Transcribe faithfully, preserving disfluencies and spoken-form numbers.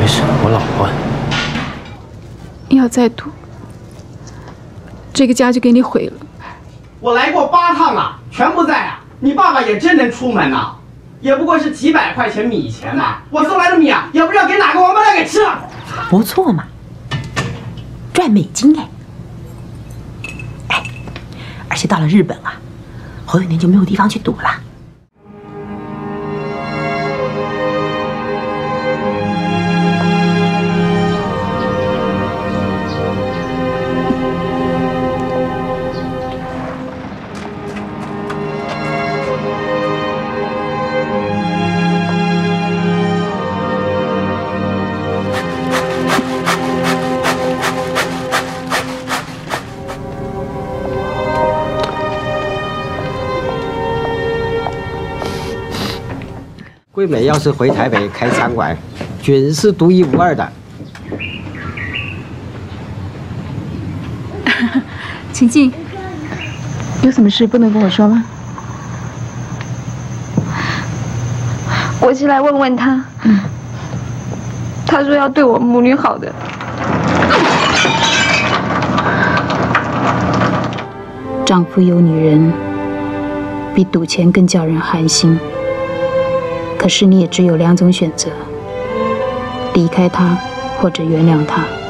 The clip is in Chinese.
没事，我老婆。 要再赌，这个家就给你毁了。 我来过八趟了，全不在啊！你爸爸也真能出门呐、啊，也不过是几百块钱米钱嘛。我送来的米啊，也不知道给哪个王八蛋给吃了。 不错嘛，赚美金哎！哎，而且到了日本啊，侯永年就没有地方去赌了。 桂美要是回台北开餐馆，准是独一无二的。 请进。有什么事不能跟我说吗？ 我是来问问他。嗯。他说要对我母女好的。 丈夫有女人，比赌钱更叫人寒心。 可是你也只有两种选择：离开他，或者原谅他。